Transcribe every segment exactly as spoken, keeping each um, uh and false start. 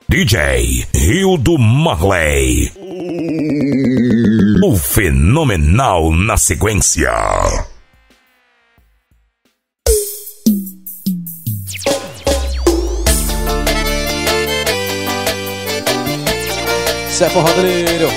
D J Hildo Marley, o fenomenal na sequência. Zé Forrodeiro.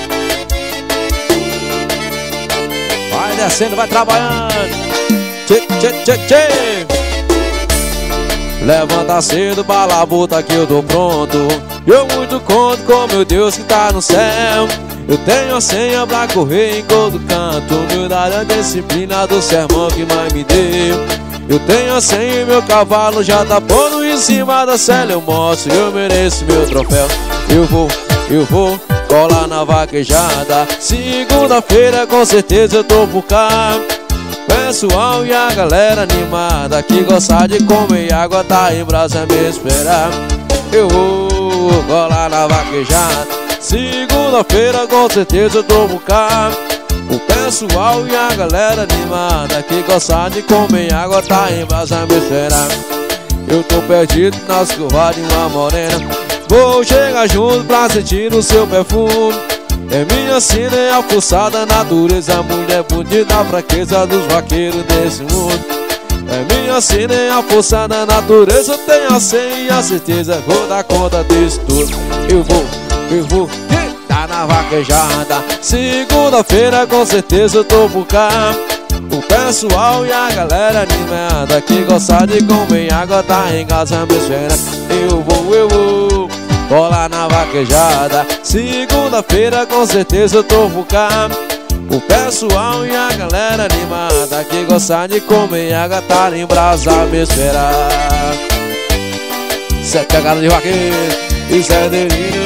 Vai descendo, vai trabalhando. Tchê, tchê, tchê, tchê. Levanta cedo, balabuta que eu tô pronto. Eu muito conto com meu Deus que tá no céu. Eu tenho a senha pra correr em todo canto. Humildade, a disciplina do sermão que mais me deu. Eu tenho a senha e meu cavalo já tá pondo em cima da cela. Eu mostro, eu mereço meu troféu. Eu vou, eu vou colar na vaquejada. Segunda-feira com certeza eu tô por cá. Pessoal e a galera animada que gosta de comer água tá em brasa me esperar. Eu vou colar na vaquejada. Segunda-feira com certeza eu tô por cá. O pessoal e a galera animada que gosta de comer água tá em brasa me esperar. Eu tô perdido nas curvas de uma morena. Vou chegar junto pra sentir o seu perfume. É minha sina, é a forçada natureza, mulher bonita, a fraqueza dos vaqueiros desse mundo. É minha sina, é a forçada natureza, tenho a senha e a certeza, vou dar conta disso tudo. Eu vou, eu vou, tá na vaquejada. Segunda-feira com certeza eu tô por cá. O pessoal e a galera animada que gosta de comer água tá em casa me esperando. Eu vou, eu vou colar na vaquejada. Segunda-feira com certeza eu tô por cá. O pessoal e a galera animada que gosta de comer água tá em brasa me esperar. Sete pegada de vaqueiro e Zé Delírio.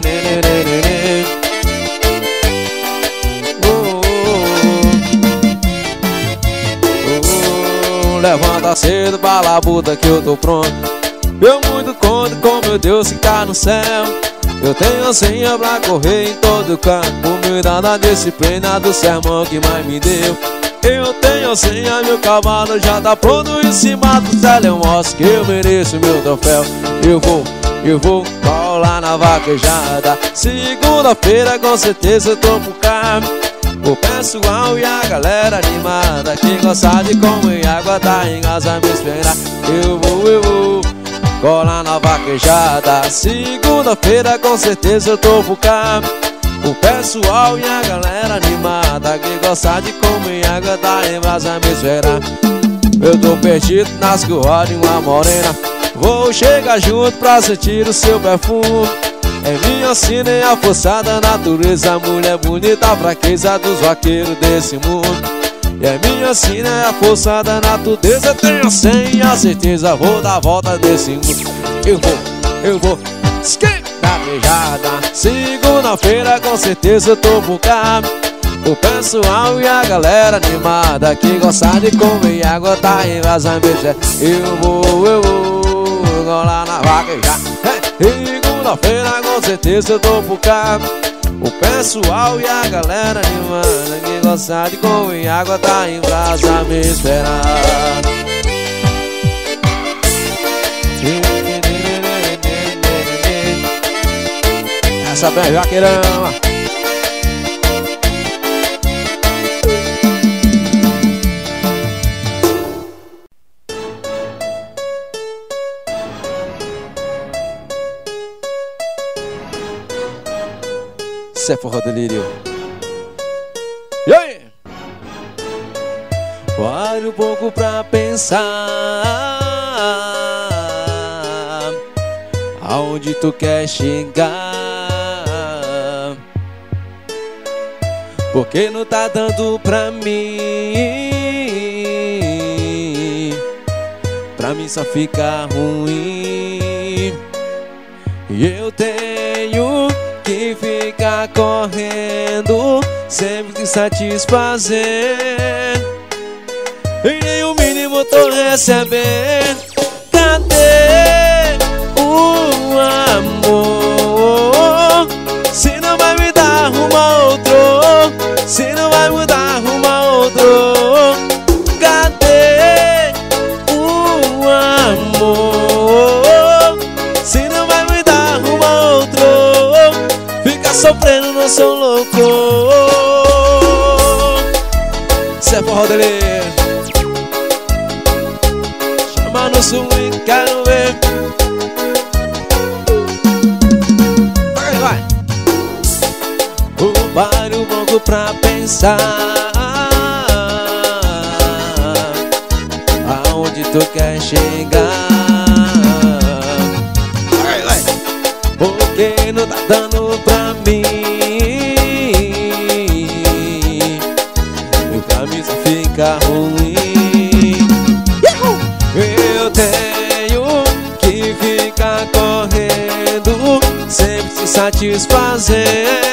Levanta cedo, balabuta que eu tô pronto. Eu muito conto com meu Deus que tá no céu. Eu tenho a senha pra correr em todo canto. Humildade, a disciplina do sermão que mais me deu. Eu tenho a senha, meu cavalo já tá pronto em cima do céu. Eu mostro que eu mereço meu troféu. Eu vou, eu vou colar na vaquejada. Segunda-feira com certeza eu tô por cá. O pessoal e a galera animada que gosta de comer água tá em casa me esperar. Eu vou, eu vou colar na vaquejada. Segunda-feira com certeza eu tô por cá. O pessoal e a galera animada que gosta de comer água tá em brasa me esperar. Eu tô perdido nas curvas de uma morena. Vou chegar junto pra sentir o seu perfume. É minha sina, é a forçada natureza, mulher bonita, a fraqueza dos vaqueiros desse mundo. E é minha sina, é a forçada natureza, tenho a senha e a certeza, vou dar a volta desse mundo. Eu vou, eu vou, na beijada. Segunda-feira com certeza eu tô por cá. O pessoal e a galera animada que gosta de comer água tá em brasa me esperar. Eu vou, eu vou colar na vaquejada. Segunda-feira com certeza eu tô por cá. O pessoal e a galera animada que gosta de comer água tá em brasa me esperar. Essa bem vaqueirama. Zé Forrodeiro. E aí? Pare um pouco pra pensar aonde tu quer chegar, porque não tá dando pra mim. Pra mim só fica ruim. E eu tenho que ficar correndo, sempre te satisfazer, e nem o mínimo tô recebendo. Cadê o amor? Se não vai me dar uma outro, se não vai mudar uma outro. Cadê o amor? Se não vai me dar uma outro. sofrendo, não sou louco. Cê é forró dele. Chama no swing, quero ver. Vai, vai. O baile, o banco pra pensar. Aonde tu quer chegar? Vai, vai. Porque não tá dando pra mim. Meu caminho só fica ruim. Eu tenho que ficar correndo, sempre se satisfazer,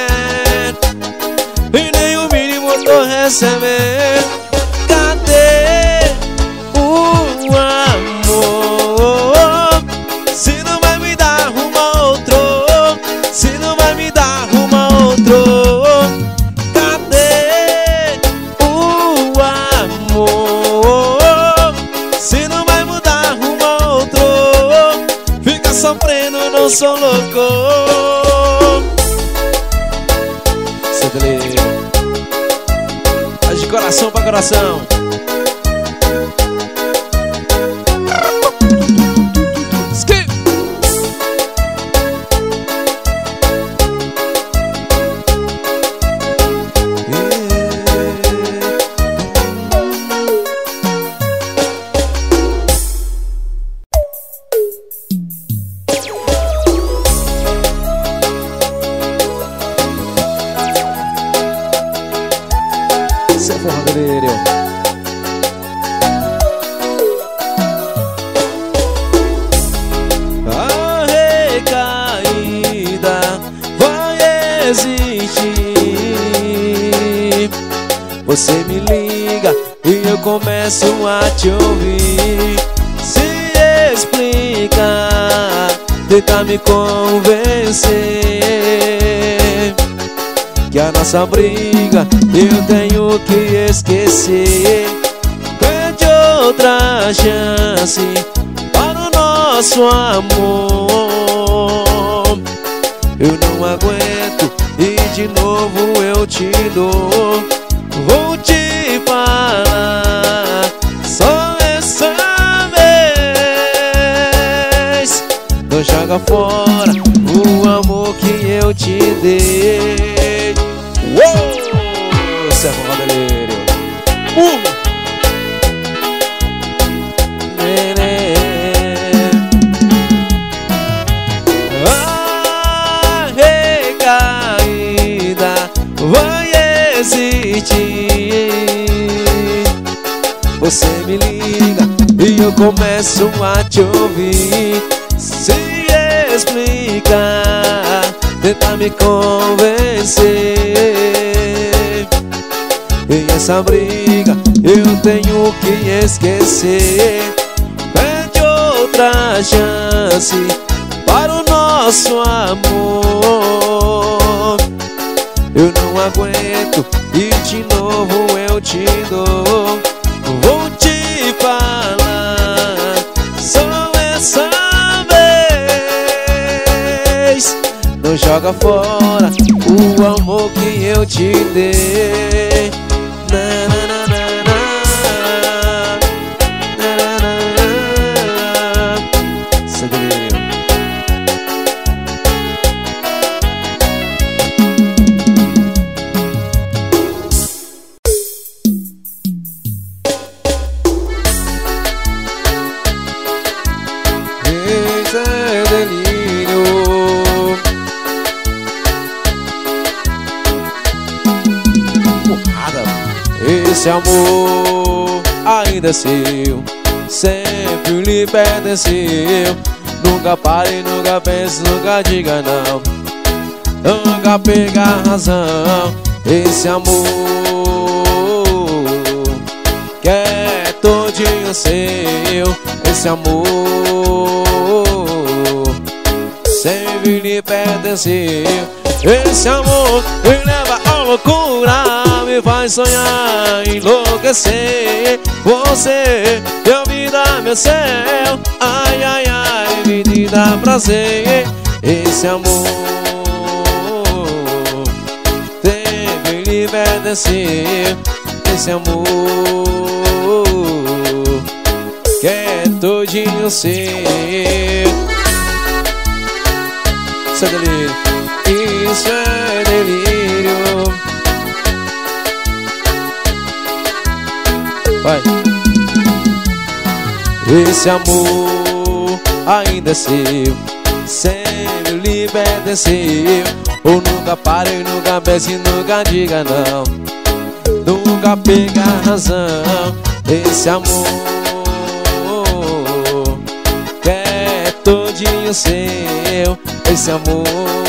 e nem o mínimo tô recebendo. Cadê o amor? Se não vai me dar uma outro, se não vai me dar uma outro. Cadê o amor? Se não vai mudar uma outro, fica sofrendo, não sou louco. Faz de coração pra coração. A recaída vai existir. Você me liga e eu começo a te ouvir. Se explica, tenta me convencer que a nossa briga eu tenho que esquecer. Pede outra chance para o nosso amor. Eu não aguento e de novo eu te dou. Vou te falar só essa vez. Não joga fora o amor que eu te dei. Uou! Cê é forró dele. Uh! A recaída vai existir. Você me liga e eu começo a te ouvir. Se explica, tenta me convencer. E essa briga eu tenho que esquecer. Pede outra chance para o nosso amor. Eu não aguento e de novo eu te dou. Vou te falar só essa vez. Não joga fora o amor que eu te dei. Na, na, na, na, na, na, na, na. Segredo. Esse é delírio. Esse amor ainda é seu, sempre lhe pertenceu. Nunca pare, nunca pense, nunca diga não, nunca perca a razão. Esse amor que é todinho seu. Esse amor sempre lhe pertenceu. Esse amor me leva à loucura, me faz sonhar, enlouquecer. Você, minha vida, meu céu. Ai, ai, ai, me dá prazer. Esse amor pertencer. Esse amor que é todinho seu. Isso é delírio, isso é delírio. Vai. Esse amor ainda é seu, sempre lhe pertenceu. Ou nunca pare, nunca pense, nunca diga não, nunca pega a razão. Esse amor que é todinho seu. Esse amor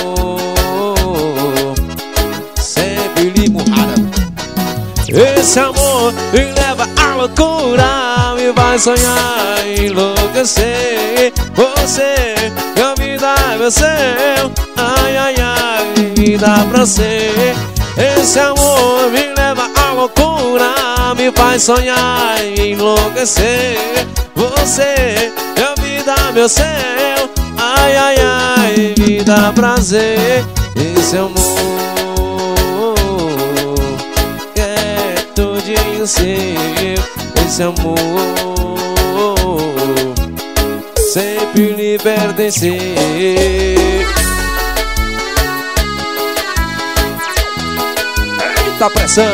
sempre lhe murrada. Esse amor me leva à loucura, me vai sonhar e enlouquecer. Você, minha vida é meu seu. Ai, ai, ai, me dá pra ser. Esse amor me leva à loucura, me faz sonhar e enlouquecer. Você, minha vida é meu seu. Ai, ai, ai, me dá prazer. Esse amor que é todinho seu. Esse amor sempre lhe pertencer. Eita pressão!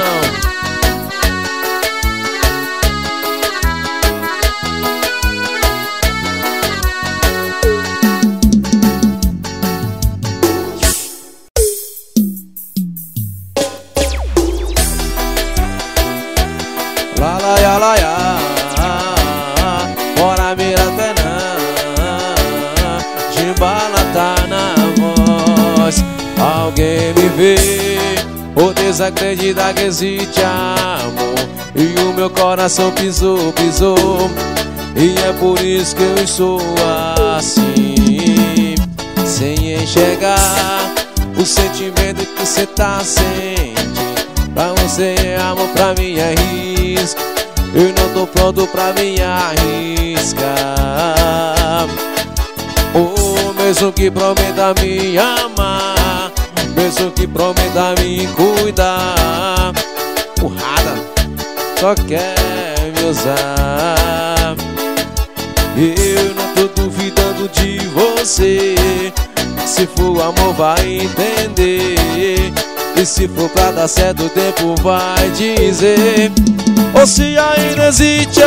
Lá, lá, ya, lá, ya. Bora Miratenã, Chimbala tá na voz. Alguém me vê ou desacredita que existe amor, e o meu coração pisou, pisou. E é por isso que eu estou assim, sem enxergar o sentimento que cê tá sentindo. Pra você é amor, pra mim é risco. Eu não tô pronto pra me arriscar. Oh, mesmo que prometa me amar, mesmo que prometa me cuidar, porrada, só quer me usar. Eu não tô duvidando de você. Se for amor vai entender, e se for pra dar certo o tempo vai dizer. Ou se ainda existe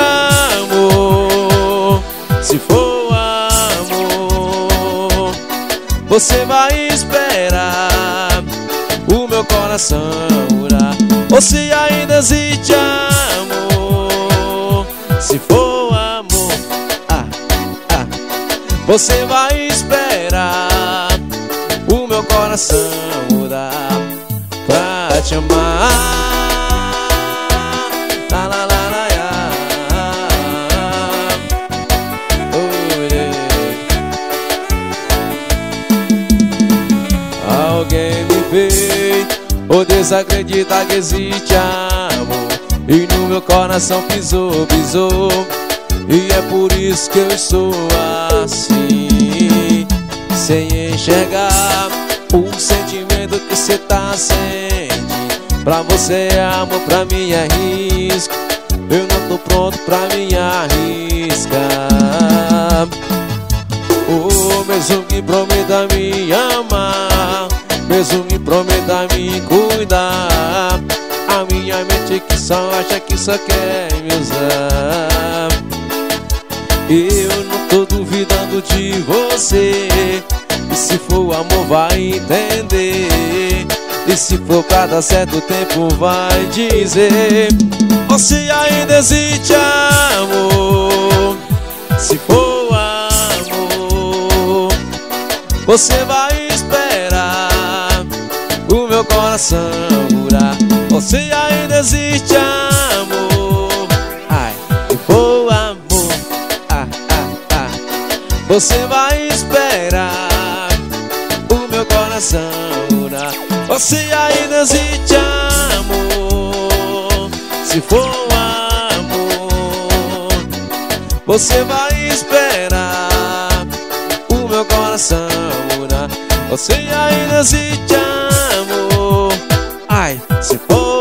amor, se for amor, você vai esperar o meu coração orar. Ou se ainda existe amor, se for amor, ah, ah, você vai esperar o meu coração orar pra te amar. La, la, la, la, ya. Oh, yeah. Alguém me vê ou desacredita que existe amor, e no meu coração pisou, pisou. E é por isso que eu estou assim, sem enxergar o sentimento que cê tá sentindo. Pra você é amor, pra mim é risco. Eu não tô pronto pra me arriscar. Oh, mesmo que prometa me amar, mesmo que prometa me cuidar, a minha mente que só acha que só quer me usar. Eu não tô duvidando de você. E se for amor vai entender, e se for pra dar certo o tempo vai dizer. Ou se ainda existe amor, se for amor, você vai esperar o meu coração curar. Ou se ainda existe amor, ai, se for amor, ah, ah, ah, você vai esperar o meu coração curar. Ou se ainda existe amor, se for amor, você vai esperar o meu coração curar. Ou se ainda existe amor, ai, se for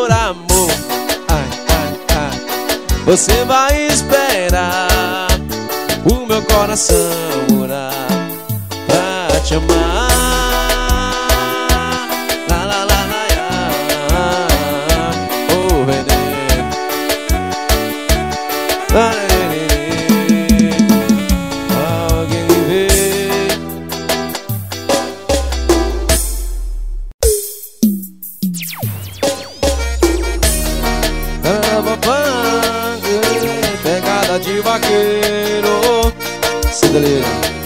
você vai esperar o meu coração orar pra te amar. La la la la ya, oh veneno. La, alguém me vê. Pegada de vaqueiro. Cidaleira.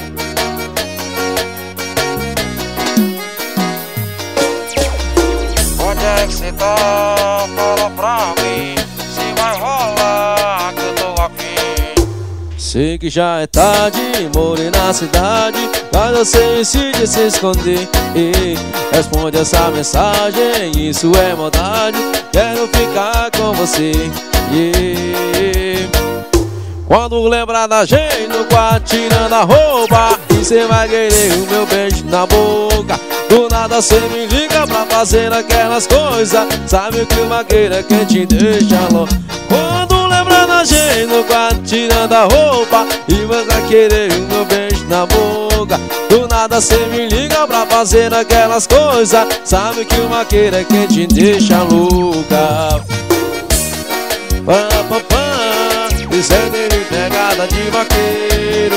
Onde é que cê tá? Fala pra mim. Se vai rolar que eu tô afim. Sei que já é tarde, morei na cidade, mas você decide se esconder. E responde essa mensagem, isso é maldade. Quero ficar com você. Yeah. Quando lembrar da gente no quarto tirando a roupa, e cê vai querer o meu beijo na boca. Do nada cê me liga pra fazer aquelas coisas. Sabe o que o vaqueiro é quem te deixa louco. Quando lembrar da gente no quarto tirando a roupa, e você vai querer o meu beijo na boca. Do nada cê me liga pra fazer aquelas coisas. Sabe que o vaqueiro é quem te deixa louca. Pá, pá, pá, isso é dele, pegada de vaqueiro.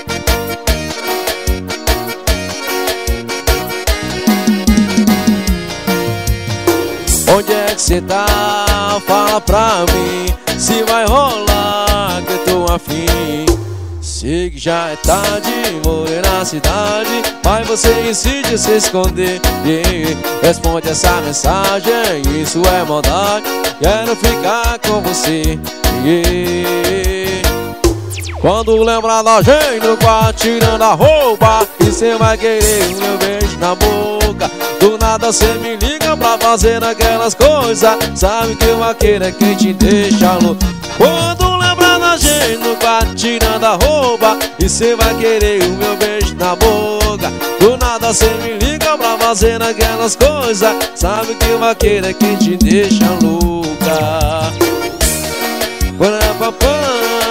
Onde é que cê tá? Fala pra mim. Se vai rolar que eu tô afim. Sei que já é tarde, morei na cidade, mas você insiste em se esconder. Yeah. Responde essa mensagem, isso é maldade. Quero ficar com você. Yeah. Quando lembrar da gente no quarto tirando a roupa, e cê vai querer o meu beijo na boca. Do nada cê me liga pra fazer aquelas coisas. Sabe que o vaqueiro é quem te deixa louco. Quando lembrar da gente no quarto tirando a roupa, e cê vai querer o meu beijo na boca. Do nada cê me liga pra fazer aquelas coisas. Sabe que o vaqueiro é quem te deixa louca. Parapapá.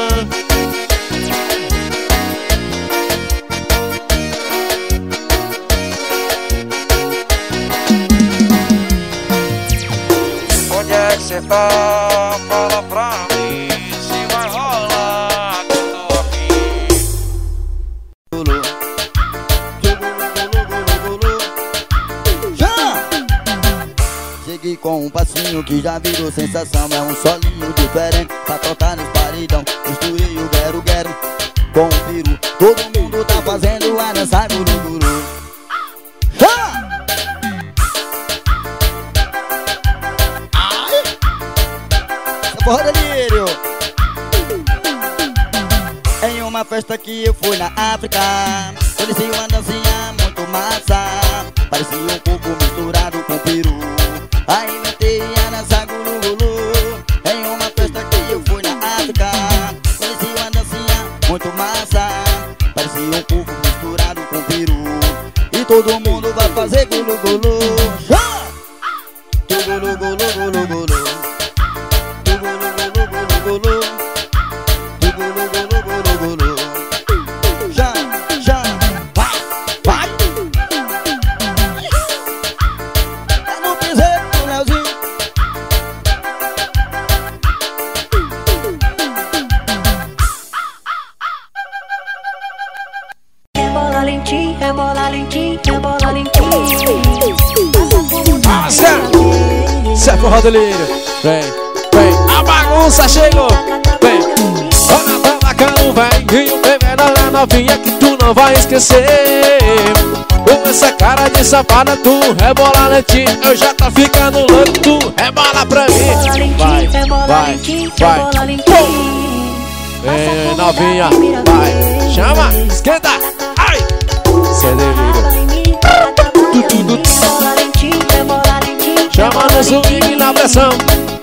Onde é que cê tá? Fala pra mim. Se vai rolar que eu tô afim. Já! Cheguei com um passinho que já virou sensação. É um solinho diferente pra tocar nos paredão. Misturei o guero-guero com o peru. Todo mundo tá fazendo a dança guru-guru. Já! Porra, delírio! Em uma festa que eu fui na África, conheci uma dancinha muito massa. Parecia um coco misturado com peru. Aí inventei a dança gulu-gulu. Em uma festa que eu fui na África, conheci uma dancinha muito massa. Parecia um coco misturado com peru. E todo mundo vai fazer gulu-gulu. Gulu-gulu-gulu-gulu-gulu. Já, já, vai, vai. É no piseiro do Leozinho. Rebola lentinho, rebola lentinho, rebola lentinho. Ah, certo! Certo, Rodelírio. Vem, vem, a bagunça chegou. Vem, olha tá bacana, vem. E o bebê da novinha que tu não vai esquecer. Com essa cara de safada, tu rebola lentinho. Eu já tá ficando louco, tu rebola pra mim. Vai, vai, vai. Vem, novinha, vai. Chama, esquenta. Ai, cê delírio. Tu, tu, tu, tu. Chama no swing na pressão.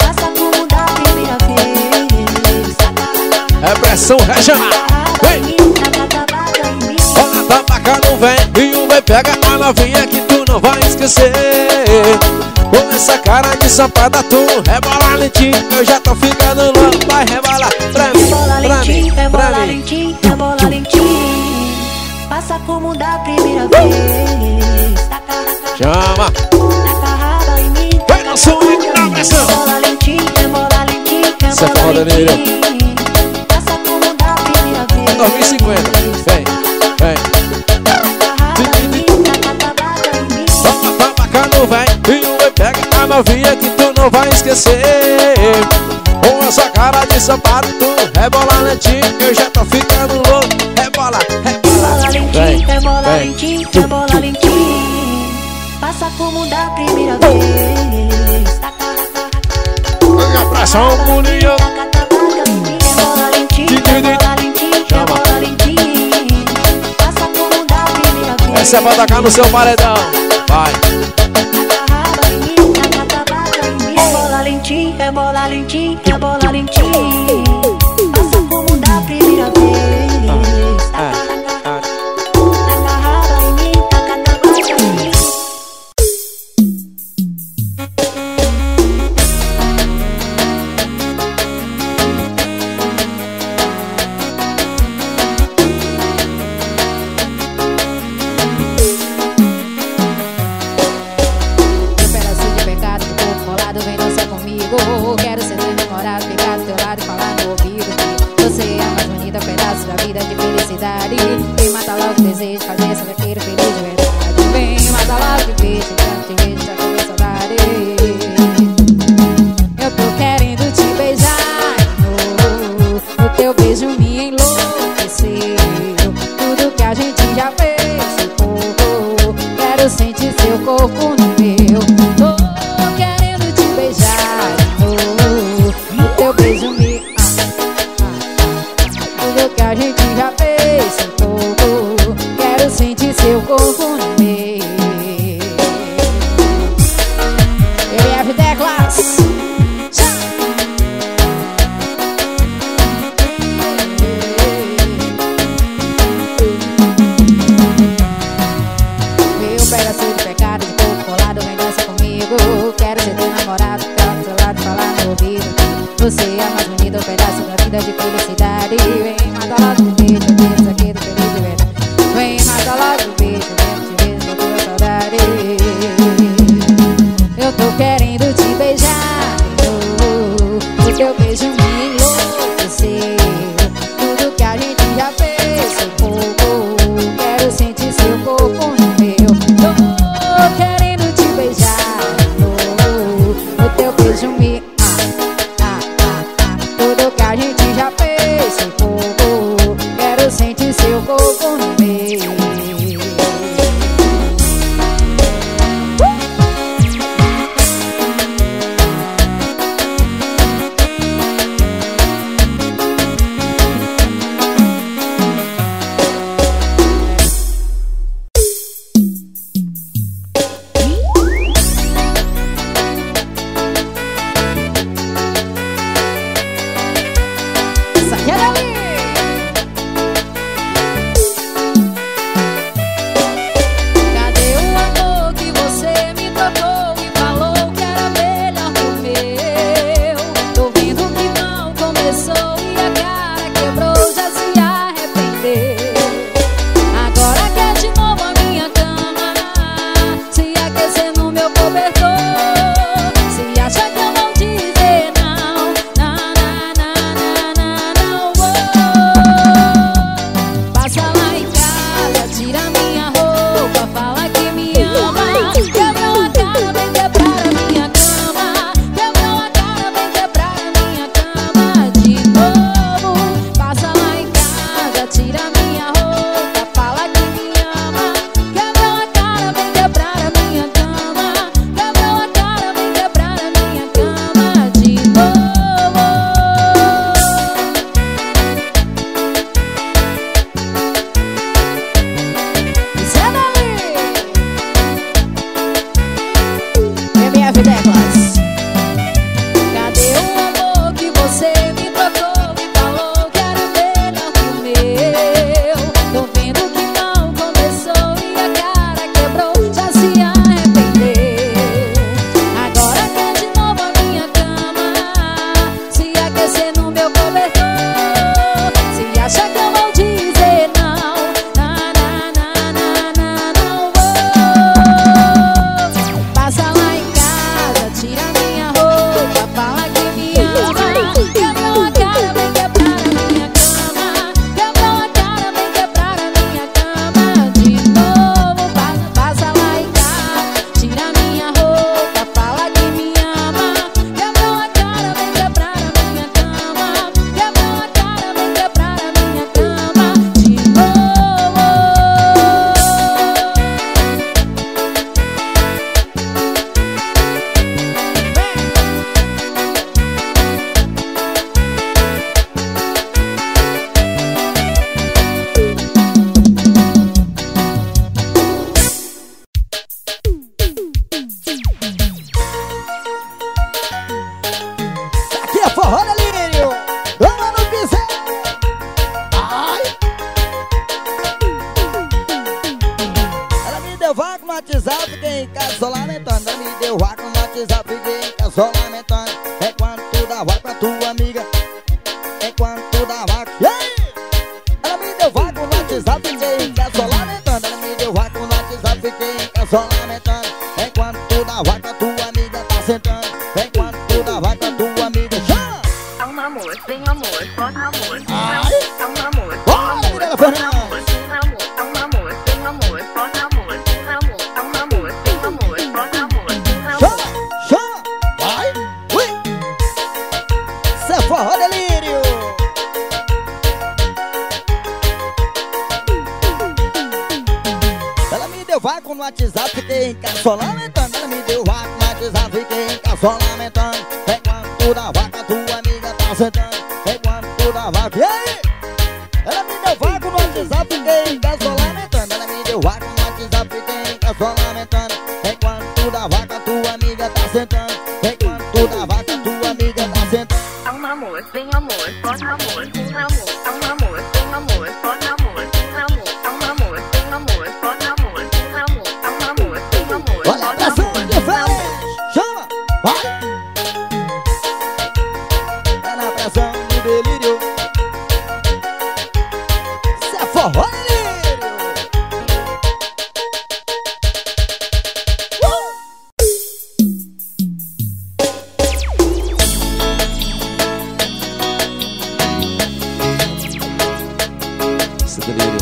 É pressão regional. Vem. Olha tá bacana, vem. E o vem pega a novinha que tu não vai esquecer. Com essa cara de safada tu rebola lentinho, eu já tô ficando louco. Vai rebolar pra mim, Rebola pra mim, lentinho, pra rebola mim. lentinho, rebola lentinho. Passa como da primeira vez. Taca, taca, Chama, taca a raba em mim. vai no swing, na pressão. Rebola lentinho, rebola lentinho, Isso é rebola foda, Danilo. lentinho. Passa como da primeira vez. dois mil e cinquenta, vem, vem. Taca a raba em mim, taca a tabaca em mim. Toma, tá bacana, vem. E o pega a novinha que tu não vai esquecer. Com essa cara de sapato, tu rebola lentinho, eu já tô ficando louco. Rebola, Rebola rebola, vem, lentinho, rebola vem. lentinho, rebola lentinho. Passa como da primeira vez. Taca, Põe a pressão, boninho. taca a tabaca em mim. Rebola lentinho, rebola lentinho, rebola lentinho. Passa como da primeira vez. Essa é pra tacar no seu paredão. Vai. Taca a raba em mim, taca a tabaca em mim. Rebola lentinho, rebola lentinho, rebola lentinho. Passa como da primeira vez. Ah, Taca, ah. taca a raba em mim, taca a tabaca em mim. Um pedacinho de pecado do corpo molado, vem dançar comigo. Quero ser teu namorado, ficar do teu lado e falar no ouvido que você é a mais bonita pedaço da vida de felicidade. Vem matar logo o desejo, fazer essa vaqueira feliz de verdade. Vem matar logo de vez, tanto te vejo, já tô com saudade. Eu tô querendo te beijar de novo. O teu beijo me enlouqueceu. Tudo que a gente já fez, seu corpo. Quero sentir seu corpo no meu. Tô querendo te beijar de novo. O teu beijo me... Ah, ah, ah. Tudo que a gente já fez, seu corpo. Quero sentir seu corpo no meu. M F Teclas. Meu pedacinho de pecado de corpo colado. WhatsApp, fiquei em casa só lamentando. Ela me deu vácuo no WhatsApp, fiquei em casa só lamentando. Enquanto tu dá vácuo pra tua amiga, enquanto tu dá vácuo. E aí? Ela me deu vácuo no WhatsApp, fiquei em casa só lamentando. Ela me deu vácuo no WhatsApp, fiquei em casa só lamentando. Enquanto tu dá vácuo pra tua amiga tá sentando. Enquanto tu dá vácuo pra tua amiga, chama! É um amor, sem amor, bota amor. Ai! É um amor, sem Bora, amor, Mirella bota Fernandes! amor, sem amor. É um amor, sem amor, bota amor, sem amor. É um amor, sem amor, bota amor, sem amor. Chama! Chama! Vai! Ui! Cê é forró delírio! Ela me deu vácuo no WhatsApp, fiquei em casa só lamentando. Ela me deu vácuo no WhatsApp, fiquei em casa só lamentando. Enquanto tu dá vaca, tua amiga tá sentando. Enquanto tu dá vaca, e aí? Ela me deu vácuo no WhatsApp, fiquei em casa só lamentando. Ela me deu vácuo no WhatsApp, fiquei em casa só lamentando. Enquanto tu dá vaca, tua amiga tá sentando. Enquanto tu dá vaca, tua amiga tá sentando. É um amor, sem amor, bota amor, sem amor. É um amor, sem amor, bota amor, sem amor. É um amor, sem amor, bota amor, sem amor. É um amor, sem amor, Olha a bota pressão amor, de sem férias! amor. Chama! Vai! É na pressão do delírio. Cê é forró delírio! Uh! Esse delírio.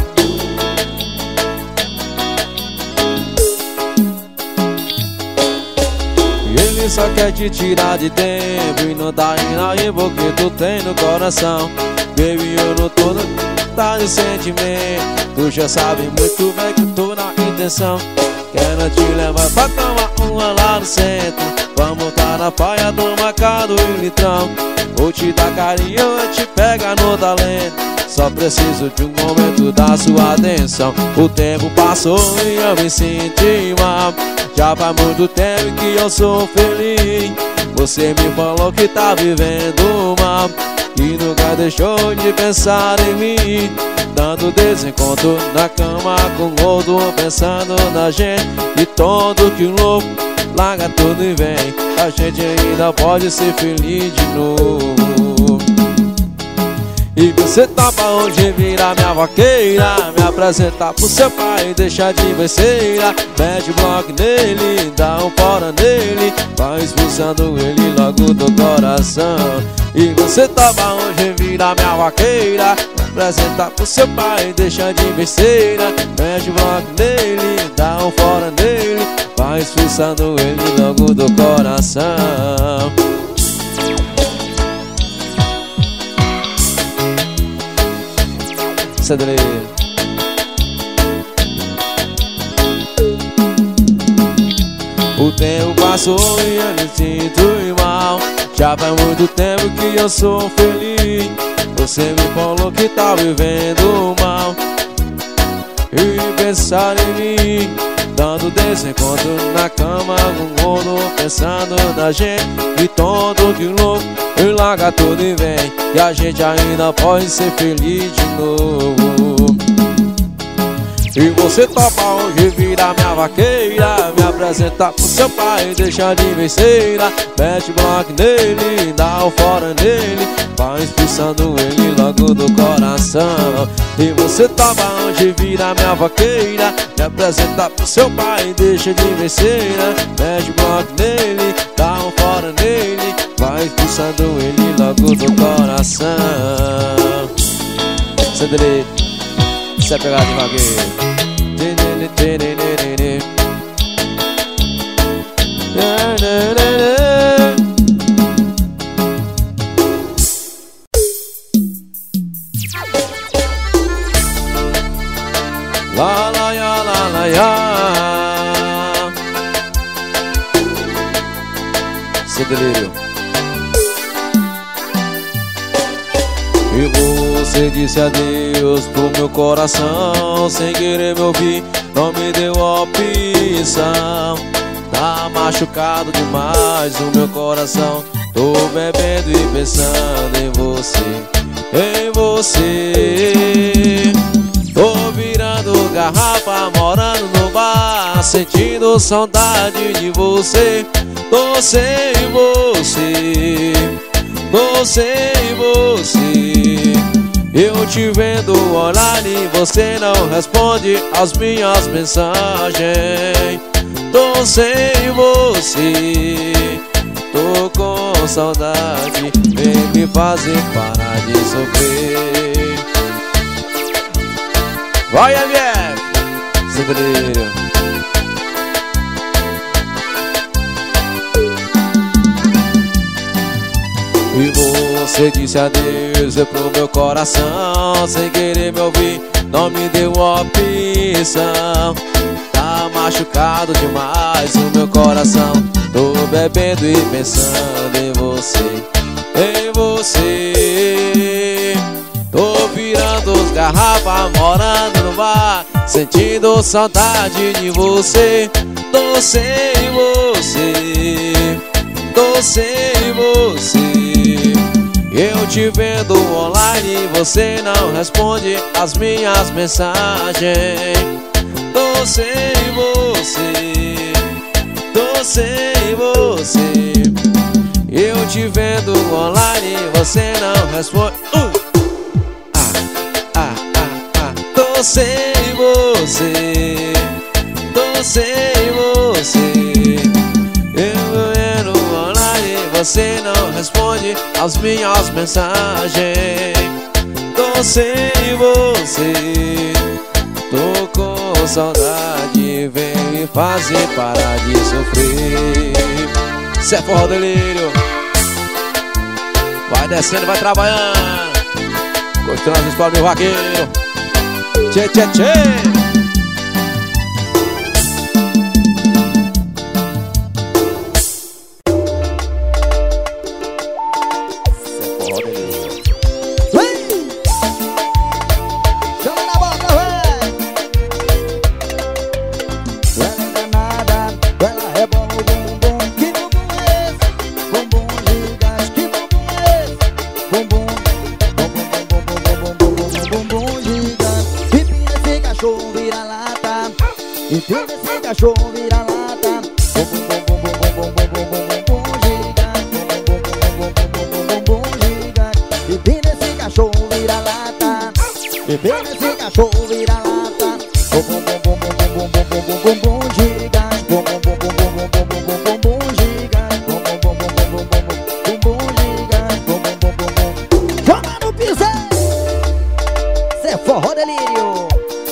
E ele só quer te tirar de tempo e não tá indo aí porque tu tem no coração. Baby, eu não tô no tá de sentimento. Tu já sabe muito bem que eu tô na intenção. Quero te levar pra tomar uma lá no centro. Vamos tá na praia, tomar cado e litrão. Vou te dar carinho, eu te pegar no talento. Só preciso de um momento da sua atenção. O tempo passou e eu me senti mal. Já faz muito tempo que eu sou feliz. Você me falou que tá vivendo mal e nunca deixou de pensar em mim. Dando desencontro na cama com outro, pensando na gente. E todo que louco, larga tudo e vem. A gente ainda pode ser feliz de novo. E você topa hoje virar minha vaqueira, me apresentar pro seu pai e deixar de besteira. Mete bloco nele, dá um fora nele, vai expulsando ele logo do coração. E você topa hoje virar minha vaqueira, me apresentar pro seu pai e deixar de besteira. Mete bloco nele, dá um fora nele, vai expulsando ele logo do coração. Cedreiro. O tempo passou e eu me sinto mal. Já faz muito tempo que eu sou feliz. Você me falou que tá vivendo mal e pensar em mim, dando desencontro na cama com outro, pensando na gente. E todo que louco, e larga tudo e vem. E a gente ainda pode ser feliz de novo. E você topa hoje virar minha vaqueira, me apresentar pro seu pai e deixar de besteira. Mete bloco nele, dá um fora nele, vai expulsando ele logo do coração. E você topa hoje virar minha vaqueira, me apresentar pro seu pai e deixa de besteira. Mete bloco nele, dá um fora nele, vai expulsando ele logo do coração. Cedreiro, isso é pegar de vaqueiro. La la ya la la ya. Cedreiro. E você disse adeus pro meu coração, sem querer me ouvir, não me deu opção. Tá machucado demais o meu coração, tô bebendo e pensando em você, em você. Tô virando virando garrafa, morando no bar, sentindo saudade de você. Tô sem você, tô sem você. Eu te vendo online, você não responde às minhas mensagens. Tô sem você, tô com saudade, vem me fazer parar de sofrer. Vai, M F, Cidrilho. E você disse adeus pro meu coração, sem querer me ouvir, não me deu uma opção. Tá machucado demais o meu coração, tô bebendo e pensando em você, em você. Tô virando os garrafas, morando no bar, sentindo saudade de você. Tô sem você, tô sem você. Eu te vendo online, você não responde às minhas mensagens. Tô sem você, tô sem você. Eu te vendo online, você não responde. uh! ah, ah, ah, ah. Tô sem você, tô sem você. Eu vendo online, você não responde às minhas mensagens. Tô sem você, tô com saudade, vem me fazer parar de sofrer. Cê é forró delírio. Vai descendo, vai trabalhando, gostando as escolas, meu vaqueiro. Tchê, tchê, tchê. Cachorro vira lata, bum bum bum bum bum bum bum bum bum bum gigante, bum bum bum bum bum bum bum gigante. Pipi nesse cachorro vira lata, pipi nesse cachorro vira lata, bum bum bum bum bum bum bum bum bum bum gigante, bum bum bum bum bum bum bum bum bum bum gigante, bum bum bum bum bum bum bum bum gigante, bum bum bum bum bum. Joga no piseiro, cê é forró delírio.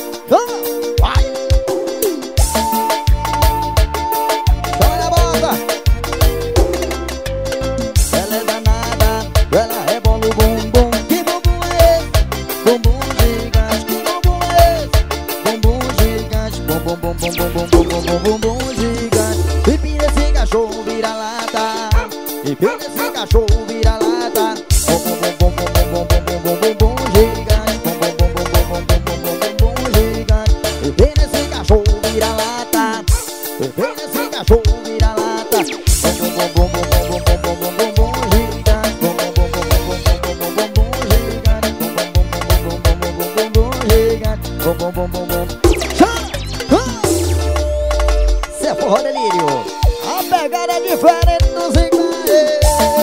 Cê é forró delírio. A pegada é diferente dos iguais.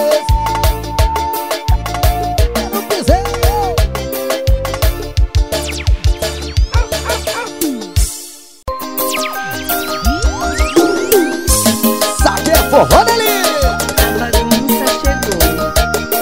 É no piseiro. Saque é forró delírio. A bagunça chegou.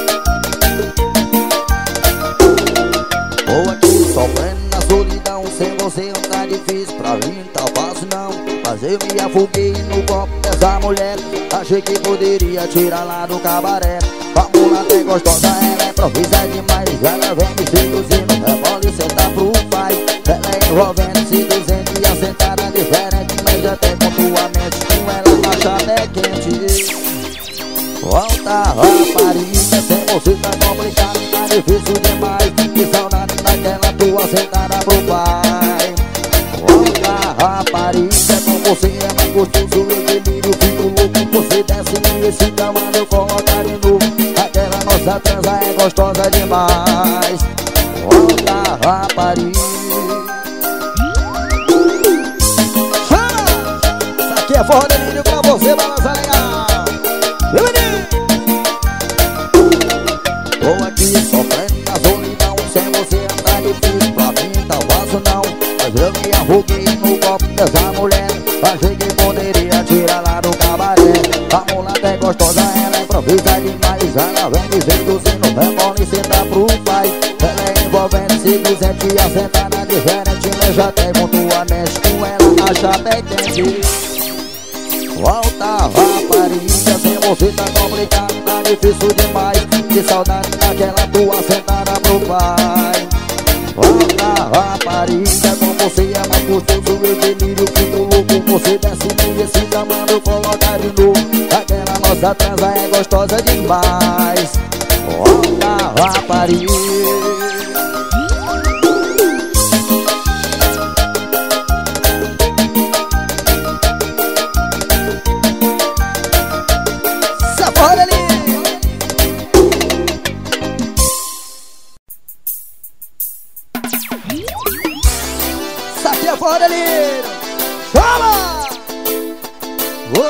Tô aqui sofrendo na solidão, sem você não tá difícil, pra mim tá fácil não. Mas eu me afoguei no copo dessa mulher, achei que poderia tirar lá do cabaré. Vamos lá, tem gostosa, ela é profissa demais, ela vem me seduzindo, rebola e senta pro pai. Ela é envolvendo, seduzindo e assentada diferente, mas já tem pontuamento com ela na chave quente. Volta rapariga, sem você tá complicado, tá difícil demais. Que saudade daquela tua sentada pro pai. Volta rapariga, com você é mais gostoso, eu delírio, fico louco. Você desce e esse camada eu coloco de novo. Aquela nossa transa é gostosa demais. Volta rapariga. é forró delírio pra você balançar legal. Tô aqui sofrendo na solidão, sem você tá difícil pra mim, tá fácil não. Mas eu me arruguei no copo dessa mulher, achei que poderia tirar lá do cabaré. A mulata é gostosa, ela improvisa demais, ela vem me seduzindo, rebola e senta pro pai. Ela é envolvente, seduzente e assentada diferente, mexe até pontualmente com ela, acha até quente. Volta rapariga, sem você tá complicado, tá difícil demais. Que saudade daquela tua sentada pro pai. Volta rapariga, com você é mais gostoso, eu delírio, fico louco. Você desce no esse tamanho, coloca de novo. Aquela nossa transa é gostosa demais. Volta rapariga. Forró delírio, chama! Oh,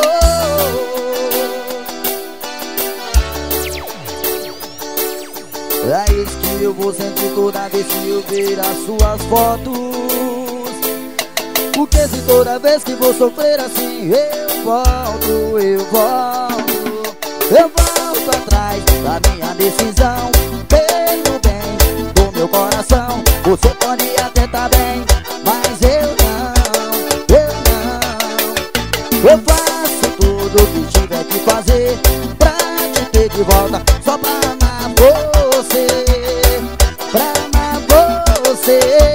oh, oh. É isso que eu vou sentir toda vez que eu ver as suas fotos. Porque se toda vez que vou sofrer assim eu volto, eu volto, eu volto atrás da minha decisão. Pelo bem do meu coração, você pode até tá bem, mas eu não, eu não. Eu faço tudo o que tiver que fazer pra te ter de volta, só pra amar você, pra amar você.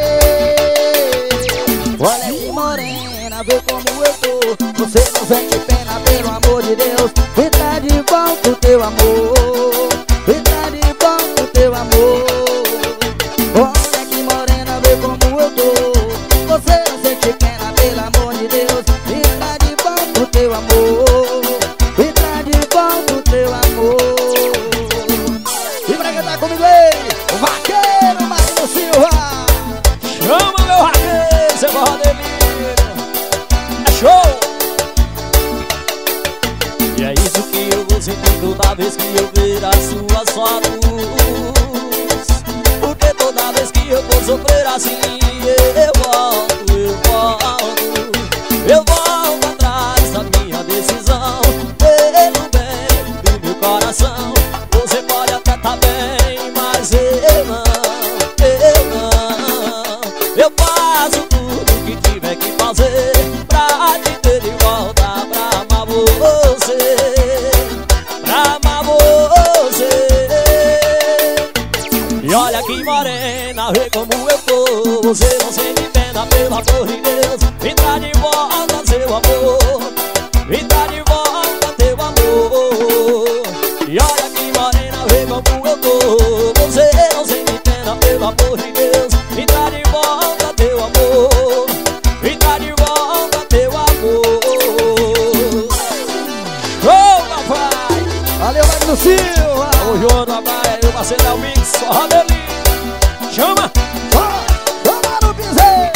Olha que morena, vê como eu tô. Você não sente pena, pelo amor de Deus. Me dá de volta o teu amor, me dá de volta o teu amor. Olha que morena, vê como eu tô. Você não sente pena, pelo amor de Deus. Me dá de volta o teu amor, me dá de volta o teu amor. E pra quem tá comigo ele, o vaqueiro Magno Silva. Chama meu vaqueiro, cê forró delírio. É show! E é isso que eu vou sentir toda vez que eu ver as suas fotos. Porque toda vez que eu vou sofrer assim eu volto, eu volto, eu volto atrás da minha decisão. Pelo bem do meu coração, você pode até tá bem, mas eu não, eu não. Eu faço tudo que tiver que fazer pra te ter de volta, pra amar você, pra amar você. E olha que morena, vê como eu tô. Você não sente pena, pelo amor de Deus. Me dá de volta seu amor, me dá de volta teu amor. E olha que morena, vê como eu tô. Você não sente pena, pelo amor de Deus. Me dá de volta teu amor, me dá de volta teu amor. Oh, papai! Valeu, Magno Silva. O João da Praia, eu passei da Mix, forró delírio. Chama! Chama, chama no piseiro.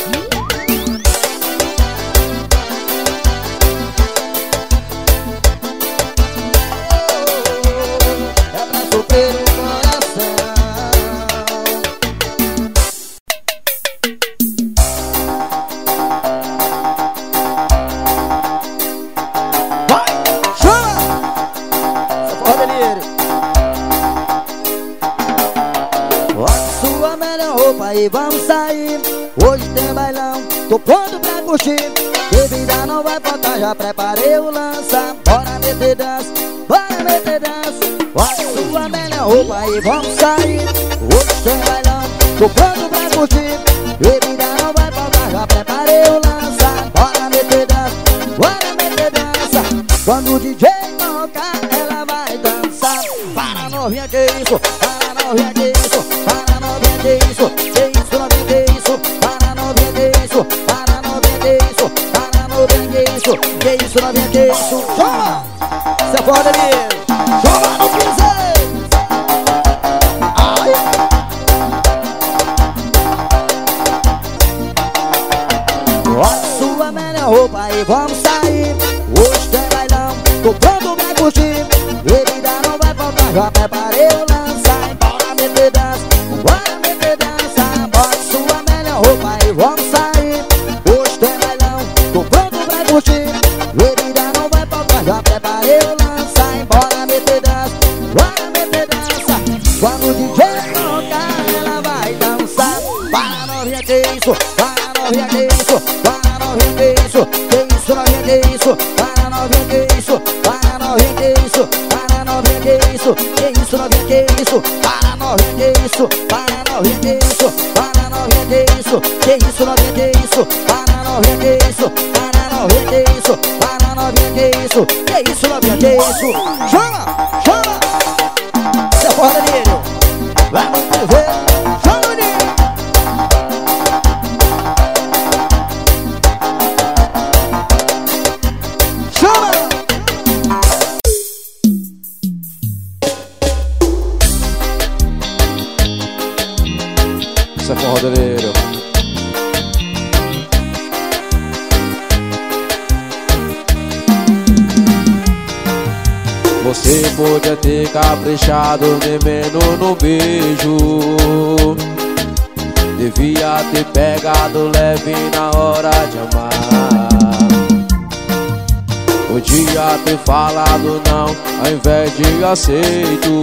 É pra sofrer o coração. Vai, chama! Essa forró delírio. Sua melhor roupa e vamos sair. Hoje tem bailão, tô pronto pra curtir. Bebida não vai faltar, já preparei o lança. Bora meter dança, bora meter dança. Olha sua melhor roupa e vamos sair. Hoje tem bailão, tô pronto pra curtir. Bebida não vai faltar, já preparei o lança. Bora meter dança, bora meter dança. Quando o D J tocar, ela vai dançar. Para novinha que isso, para novinha que isso, para novinha que isso, que isso, novinha que isso, para novinha que isso, para novinha que isso, para novinha que isso, que isso, novinha que isso. Chama! Você pode ali, chama no piseiro. Ai. Olha sua melhor roupa e vamos sair. sair. Hoje tem bailão, tô pronto pra curtir. Bebida não vai faltar, já preparei o lança. Bora meter dança, bora meter dança. Bota sua melhor roupa e vamos sair. Hoje tem bailão, tô pronto pra curtir. Bebida não vai faltar, já preparei o lança. Bora meter dança, bora meter dança. Quando o D J tocar, ela vai dançar. Para novinha, que isso? Para novinha, que isso? Para novinha, que isso? Que isso, novinha, que isso? Para novinha, que isso? Para novinha, que isso? Para novinha, que isso? Que isso, novinha, que isso? Para novinha, que isso? Para novinha, que isso? Para novinha, que isso? Que isso, novinha, que isso? Para novinha, que isso? Para novinha, que isso? Para novinha, que isso? Que isso, novinha, que isso? Chama, chama! Você é porra, Danilo! Vai no T V! Chama, Danilo! Chama! Isso é forrodeiro. Você podia ter caprichado nem menos no beijo. Devia ter pegado leve na hora de amar. Podia ter falado não ao invés de aceito.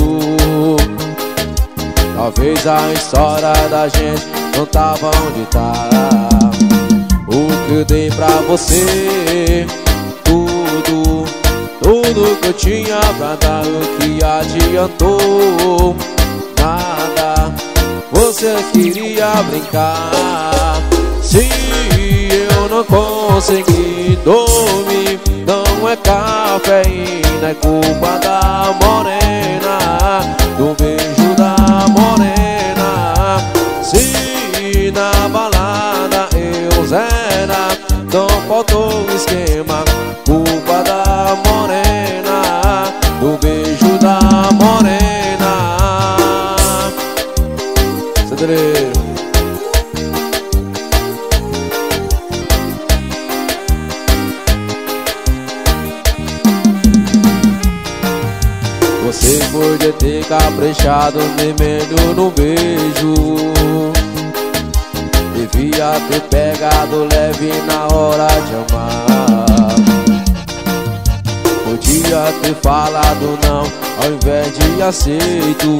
Talvez a história da gente não tava onde tá. O que eu dei pra você, tudo, tudo que eu tinha pra dar, o que adiantou? Nada, você queria brincar. Se eu não consegui dormir, não é cafeína, é culpa da morena, do beijo da morena. Se na balada eu zera, não faltou esquema, culpa da morena, do beijo da morena. Cedreiro. Você podia ter caprichado nem menos no beijo. Devia ter pegado leve na hora de amar. Podia ter falado não ao invés de aceito.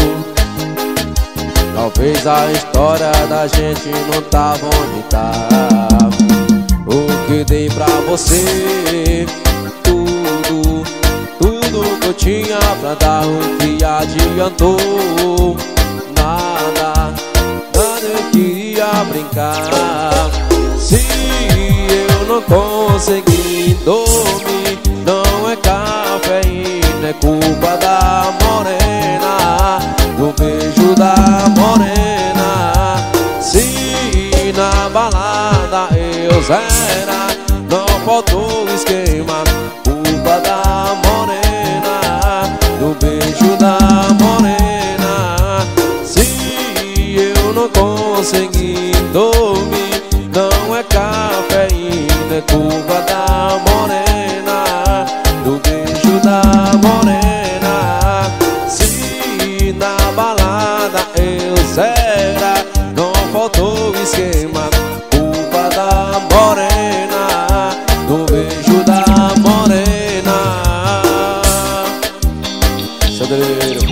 Talvez a história da gente não tava onde tá. O que dei pra você, tudo, tudo que eu tinha pra dar, o que adiantou? Nada, nada, eu queria brincar. Se eu não consegui dormir, não é cafeína, é culpa da morena, do beijo da morena. Se na balada eu zera, não faltou esquema, culpa da morena, do beijo da morena. Se eu não consegui dormir, não é cafeína, é culpa da morena, do beijo da morena. Se na balada eu zera, não faltou esquema, culpa da morena, do beijo da morena. Cedreiro.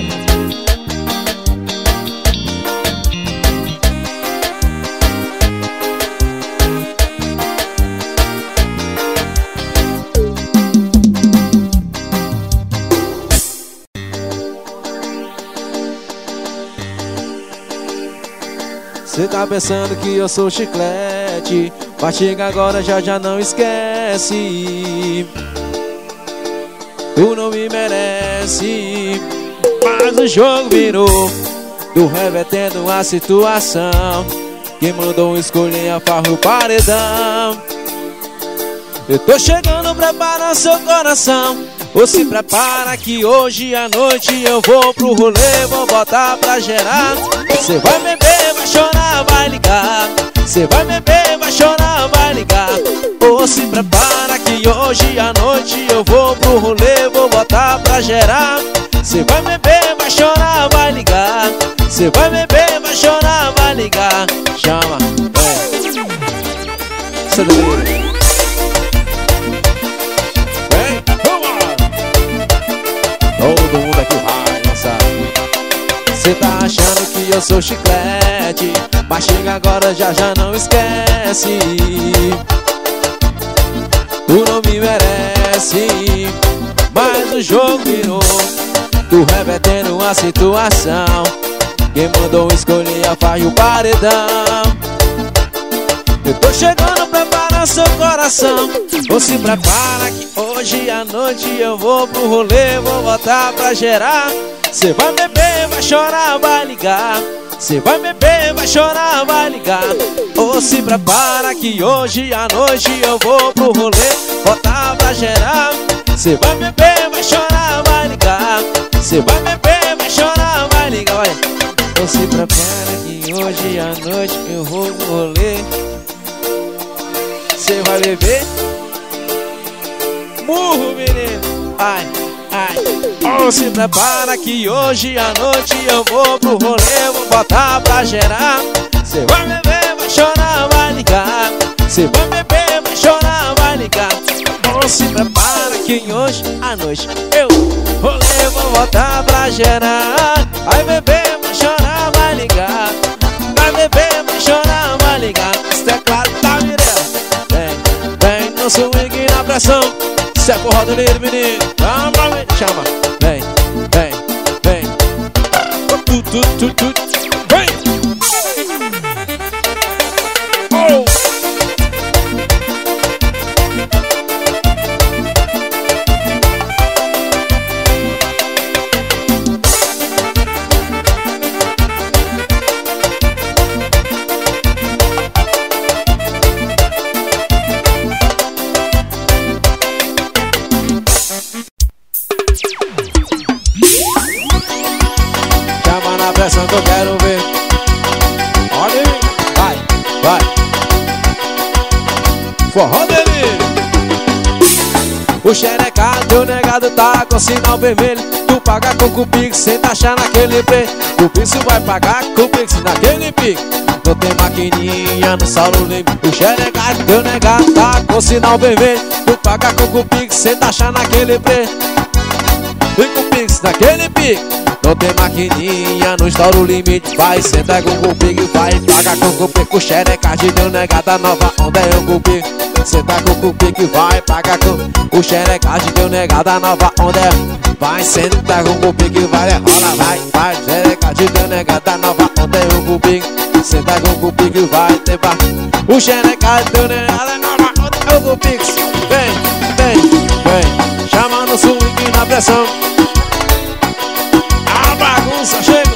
Cê tá pensando que eu sou chiclete, mas chega agora, já já não esquece. Tu não me merece, mas o jogo virou, tô revertendo a situação. Quem mandou escolher a farra o paredão. Eu tô chegando, prepara seu coração. Ou se prepara que hoje à noite eu vou pro rolê, vou botar pra gerar. Você vai beber, vai chorar, vai ligar. Cê vai beber, vai chorar, vai ligar. Ou se prepara que hoje à noite eu vou pro rolê, vou botar pra gerar. Cê vai beber, vai chorar, vai ligar. Cê vai beber, vai chorar, vai ligar. Chama, vem. Cê vem, vamos lá. Todo mundo aqui vai dançar. Cê tá achando que eu sou chiclete, mas chega agora, já já não esquece. Tu não me merece, mas o jogo virou. Tu revertendo a situação. Quem mandou escolher a faz o paredão. Eu tô chegando, prepara seu coração. Ou se prepara que hoje à noite eu vou pro rolê, vou botar pra gerar. Cê vai beber, vai chorar, vai ligar. Cê vai beber, vai chorar, vai ligar. Ou se prepara que hoje à noite eu vou pro rolê, botar pra gerar. Cê vai beber, vai chorar, vai ligar. Cê vai beber, vai chorar, vai ligar, vai. Ou se prepara que hoje à noite eu vou pro rolê. Cê vai beber. Murro, menino. Ai, ai. Ou se prepara que hoje à noite eu vou pro rolê, vou botar pra gerar. Cê vai beber, vai chorar, vai ligar. Cê vai beber, vai chorar, vai ligar. Ou se prepara que hoje à noite eu rolê, vou botar pra gerar. Vai beber, vai chorar, vai ligar. Vai beber, vai chorar, vai ligar. Esse teclado tá virando. Vem, vem no swing na pressão. Cê é porrada nele, menino. Vamos pra mim, chama. Vem, vem, vem. Tu, tu, tu, tu. Vem. Oh. Pressão que eu quero ver. Olha aí. Vai, vai. Forró dele. O xerecado, o negado tá com sinal vermelho. Tu paga com o Pix sem taxar naquele P. O Pix vai pagar com o Pix naquele Pix. Não tem maquininha no salão limpo. O xerecado, o negado tá com sinal vermelho. Tu paga com o Pix sem taxar naquele P. E com o Pix naquele Pix. Não tem maquininha, não estoura o limite. Vai, senta com o Pig, vai, paga com o Pig. O xerecard deu negada nova onda é o Pig. Senta com o Pig, vai, paga com o xerecard deu negada nova onda é. Vai, senta com o Pig, vai, rola, vai, vai. Xerecard deu negada nova onda é o Pig. Senta com o Pig, vai, tempa. O xerecard deu negada nova onda é o Pig. Vem, vem, vem. Chama no swing na pressão. Bagunça chega.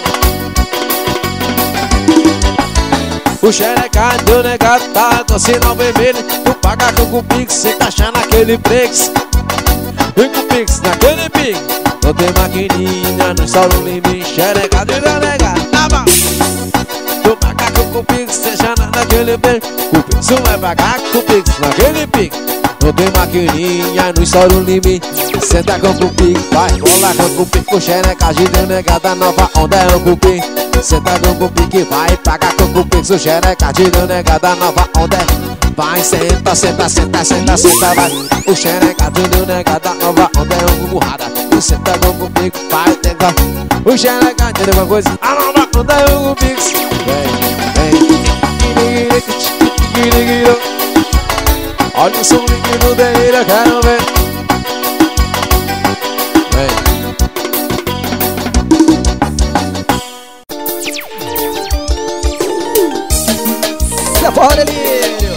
O xerecado, o negado tá com sinal vermelho. Tu paga com o Pix sem taxar naquele Pix. E com o Pix naquele Pix. Não tem maquininha, não estoura o limite. Xerecado e o negado tá bom. Tu paga com o Pix sem taxar naquele Pix. O Pix vai pagar com o Pix naquele Pix. Não tem maquininha, não estoura o limite. Senta com o Pix, vai, rola com o Pix. O xerecard deu negada nova onda é o Pix. Senta com o Pix, vai, paga com o Pix. O xerecard deu negada nova onda é. Vai, senta, senta, senta, senta, senta, vai. O xerecard deu negada nova onda é o burrada. Senta com o Pix, vai, tenta. O xerecard deu uma coisa, a nova onda é o Pix. Vem, vem. Olha o som líquido dele, eu quero ver. Vem. Se a porra delírio.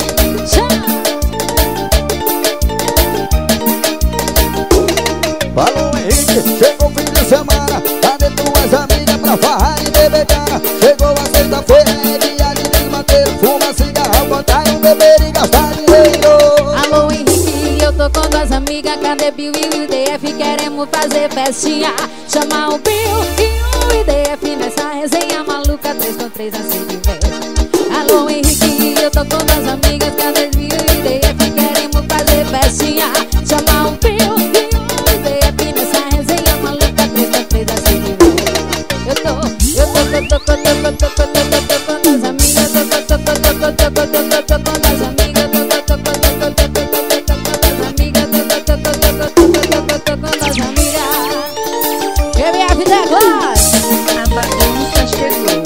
Falou Henrique, chegou o fim de semana. Cadê tuas amigas pra farrar e beber cana? Chegou a sexta-feira, é dia de desmanter. Fuma cigarro, botar um beber e gastar dinheiro. Alô Henrique, eu tô com duas amigas. Cadê Bill e o D F? Queremos fazer festinha. Chamar o Bill e o I D F nessa resenha maluca. Três com três assim de vez. Alô Alô Henrique, eu tô com as amigas, cadê Bill e D F? Queremos fazer festinha, chamar o Bill e o D F nessa resenha maluca, três pra três assim de volta. Eu tô, eu tô, tô, tô, tô, tô, tô, tô, tô, tô, tô com as amigas, tô, tô, tô, tô, tô, tô, tô, tô, tô, tô com as amigas, tô, tô, tô, tô, tô, tô, tô, tô, tô com as amigas, tô, tô, tô, tô, tô, tô, tô, tô com as amigas. G B F Teclas! A bagunça chegou.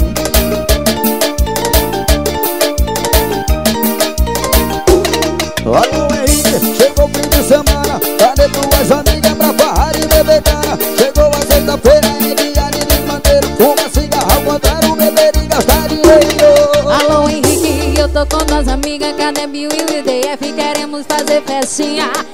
Alô Henrique, chegou o fim de semana, cadê tuas amigas pra farrar e beber cana? Chegou a sexta-feira, é dia de desmanteiro, fuma cigarro ao contrário, beber e gastar dinheiro. Alô Henrique, eu tô com duas amigas, cadê Bill e o D F? Queremos fazer festinha,